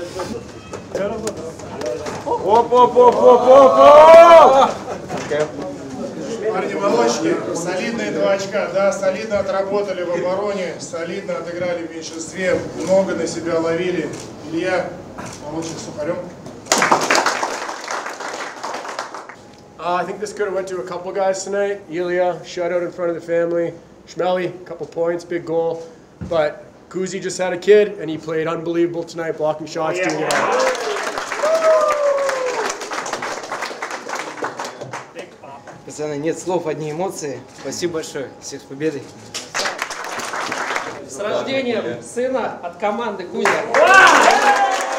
Оп-оп-оп-оп-оп-оп! Парни молодчики, солидные 2 очка, да, солидно отработали в обороне, солидно отыграли в меньшинстве, много на себя ловили. Илья, молодчик сухарем. I think this could have went to a couple guys tonight. Ilya, shutout in front of the family. Shmelly, a couple points, big goal. But Kuzi just had a kid, and he played unbelievable tonight, blocking shots, doing it all. Пацаны, нет слов, одни эмоции. Спасибо большое. Всех с победой. С рождением сына от команды Кузя.